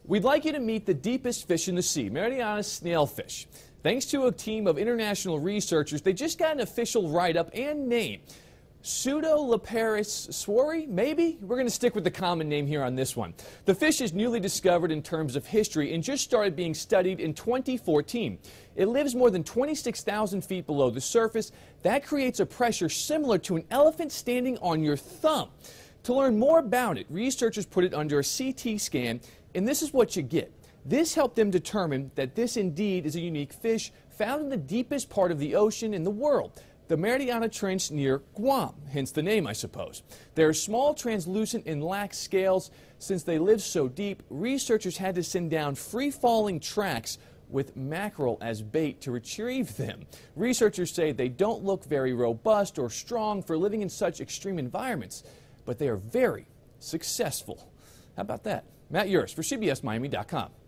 We'd like you to meet the deepest fish in the sea, Mariana Snailfish. Thanks to a team of international researchers, they just got an official write-up and name. Pseudoleparis swori, maybe? We're going to stick with the common name here on this one. The fish is newly discovered in terms of history and just started being studied in 2014. It lives more than 26,000 feet below the surface. That creates a pressure similar to an elephant standing on your thumb. To learn more about it, researchers put it under a CT scan, and this is what you get. This helped them determine that this indeed is a unique fish found in the deepest part of the ocean in the world, the Mariana Trench near Guam, hence the name, I suppose. They're small, translucent, and lack scales. Since they live so deep, researchers had to send down free-falling tracks with mackerel as bait to retrieve them. Researchers say they don't look very robust or strong for living in such extreme environments, but they are very successful. How about that? Matt Yurus for CBSMiami.com.